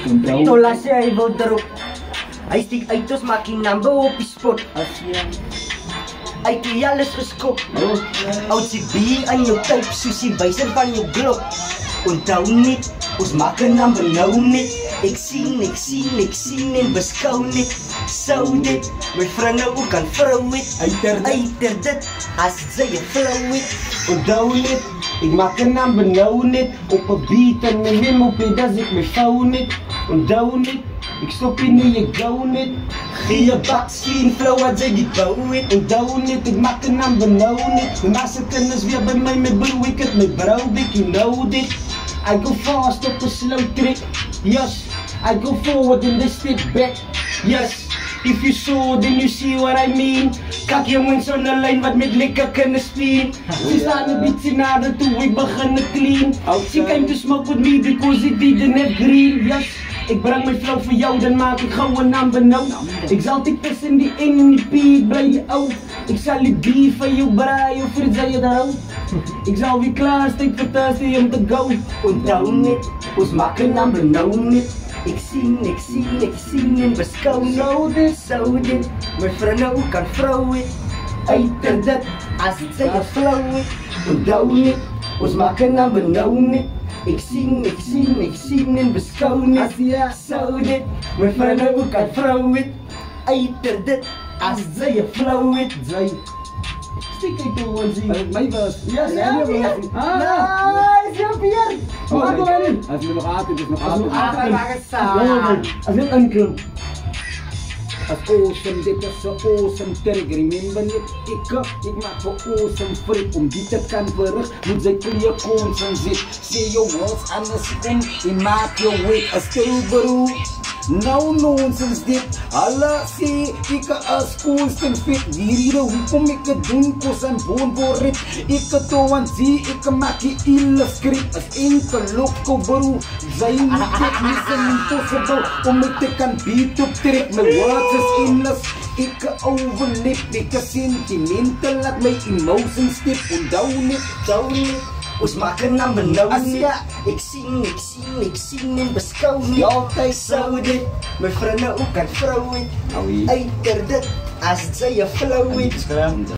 Tola siya ay vodarok. Ay stig ay tos makinamba op die spot. Ay die alles geskop. Oud si B aan jou type soos die wyser van jou blok. Onthou net, ons maak 'n number nou net. Ek sien en beskou net. Sou dit, my vriende ook kan vrou het. Uiter dit, as sy 'n flow het. Onthou net, ek maak 'n number nou net. Op 'n beat en my neem op die das ek my phone net. Onthou net, ek stop nie, ek gou net. Gee 'n baksteen flow wat jy die bou het. Onthou net, ek maak 'n number nou net. En as ek kinders weer by my broer, ek het my brou dik, you know dit. I go fast op 'n slow trip, yes. I go forward and then step back, yes. If you saw, then you see what I mean. Kak jongens on the line wat met lekker kunnen spelen. Ze staan een beetje nader toe ik begin te clean. She came to smoke with me because it didn't have green, yes. Ik breng mijn flow voor jou, dan maak ik gauw een number nou. Ik zal die tussen die N en die P, blij je oud. Ik zal die B van jou braaien, of friet zal je daar ook. Ik zal weer klaar, steek voor thuis om te go. Onthou net, ons maak 'n number nou net. Ik sien en beskou net. Sou dit, my vriende ook kan vrou het. Uiter dit, as sy 'n flow het. Onthou net, ons maak 'n number nou net. Ik sien en beskou net. Sou dit, my vriende ook kan vrou het. Uiter dit, as sy 'n flow het. Stick it to one Z. My verse. Yes, Nice, ja, Pierre. Wat doen wij nu? Als je nog altijd is, nog altijd. Als dit aankomt. Als awesome, dit is een awesome terug. Remember net, ik maak voor awesome freak. Om die te kan verricht, moet zij clear constant zit. Say your words anders in maak je way. A still bro. No nonsense dit. Allah sê, ek as koos en fit. Hierdie hoekom ek het doen, kos en boon voor rit. Ek het toe aan zie, ek maak die illustrate. As enkel loko bro, zij moet ek mission impossible. Om ek te kan beat op trek. My words is endless, ek overlip. Ek is sentimental, laat my emotions stip. Onthou net. Ons maak 'n number nou net. Ik sien en beskou net. Altyd sou dit, my vriende ook kan vrou het. Uiter dit, as sy 'n flow het.